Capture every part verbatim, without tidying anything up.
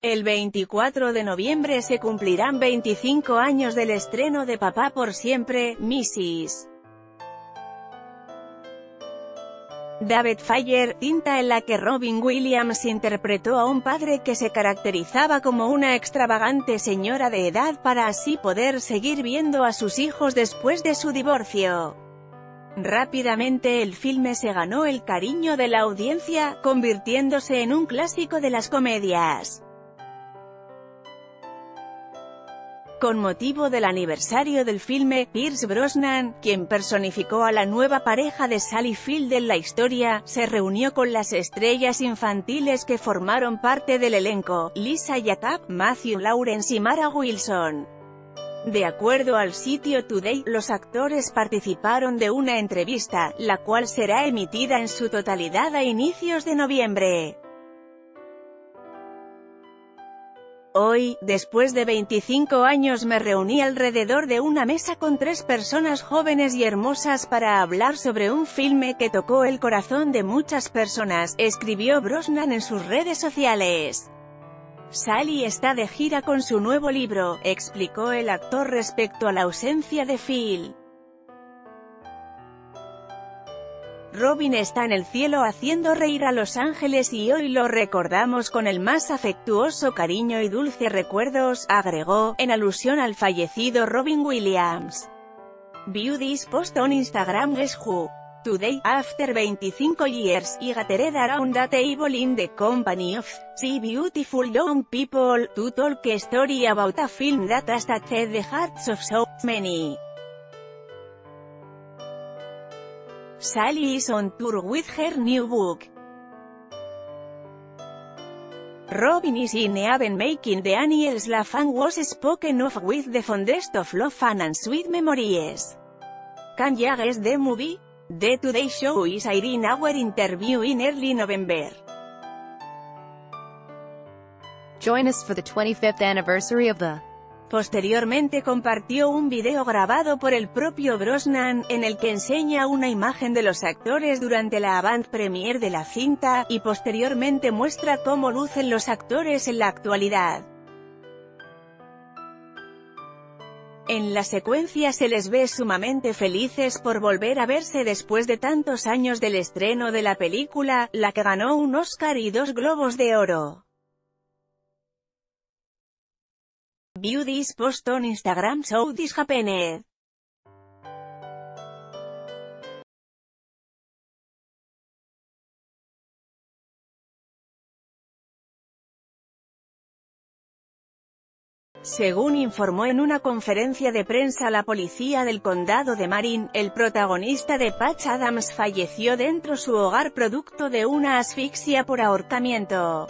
El veinticuatro de noviembre se cumplirán veinticinco años del estreno de Papá por siempre, missis David Fire, cinta en la que Robin Williams interpretó a un padre que se caracterizaba como una extravagante señora de edad para así poder seguir viendo a sus hijos después de su divorcio. Rápidamente el filme se ganó el cariño de la audiencia, convirtiéndose en un clásico de las comedias. Con motivo del aniversario del filme, Pierce Brosnan, quien personificó a la nueva pareja de Sally Field en la historia, se reunió con las estrellas infantiles que formaron parte del elenco: Lisa Jacob, Matthew Lawrence y Mara Wilson. De acuerdo al sitio Today, los actores participaron de una entrevista, la cual será emitida en su totalidad a inicios de noviembre. Hoy, después de veinticinco años, me reuní alrededor de una mesa con tres personas jóvenes y hermosas para hablar sobre un filme que tocó el corazón de muchas personas, escribió Brosnan en sus redes sociales. Sally está de gira con su nuevo libro, explicó el actor respecto a la ausencia de Phil. Robin está en el cielo haciendo reír a Los Ángeles y hoy lo recordamos con el más afectuoso cariño y dulces recuerdos, agregó, en alusión al fallecido Robin Williams. View this post on Instagram. Guess who? Today, after twenty-five years, I gathered around a table in the company of three beautiful young people, to talk a story about a film that has touched the hearts of so many. Sally is on tour with her new book. Robin is in heaven making the angels laugh and was spoken of with the fondest of love and sweet memories. Can you guess the movie? The Today Show is airing our interview in early November. Join us for the twenty-fifth anniversary of the... Posteriormente compartió un video grabado por el propio Brosnan, en el que enseña una imagen de los actores durante la avant-premiere de la cinta, y posteriormente muestra cómo lucen los actores en la actualidad. En la secuencia se les ve sumamente felices por volver a verse después de tantos años del estreno de la película, la que ganó un Oscar y dos Globos de Oro. View this post on Instagram. So this happened. Según informó en una conferencia de prensa la policía del condado de Marin, el protagonista de Patch Adams falleció dentro de su hogar producto de una asfixia por ahorcamiento.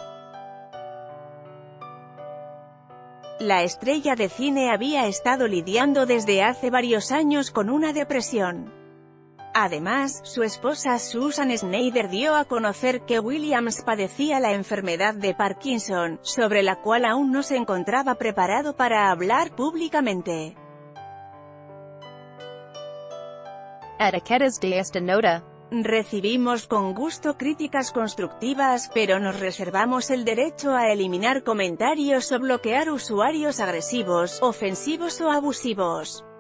La estrella de cine había estado lidiando desde hace varios años con una depresión. Además, su esposa Susan Snyder dio a conocer que Williams padecía la enfermedad de Parkinson, sobre la cual aún no se encontraba preparado para hablar públicamente. Etiquetas de esta nota. Recibimos con gusto críticas constructivas, pero nos reservamos el derecho a eliminar comentarios o bloquear usuarios agresivos, ofensivos o abusivos.